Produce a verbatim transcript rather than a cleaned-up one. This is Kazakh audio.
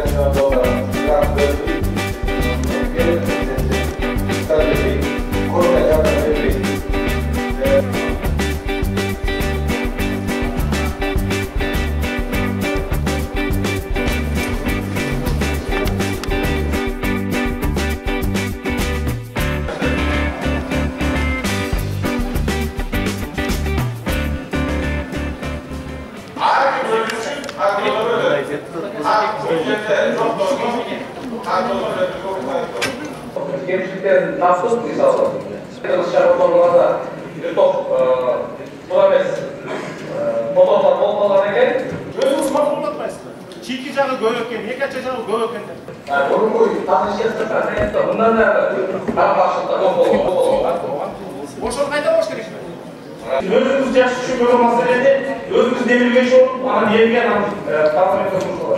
Кемшіліктерін тапсыз, мысалы, шаруаларда ютоп бұл емес моторлар болып қалған екен. Өзіңіз мақұл болатпайсыз. Чеки жағы көп екен, екінші жағы көп екен. Бұрын ғой танышесіз, қасаетті, бұндан да қарапашылықта көп болған. Ошол қайда бош керек? Өзіңіз жақсы үшін көп мәселеде, өзіңіз демелген жол, ана берген парламент